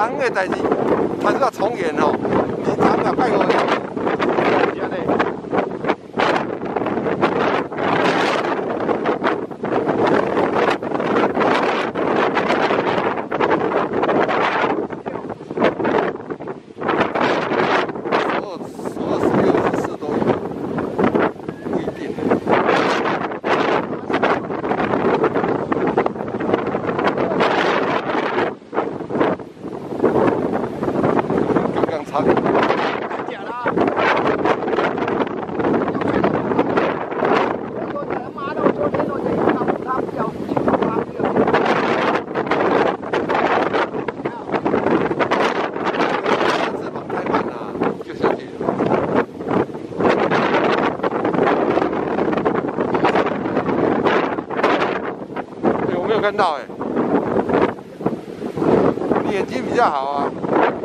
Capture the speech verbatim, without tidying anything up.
人的代志，还是要从严哦。你常常拜我。看到哎、欸，你眼睛比较好啊。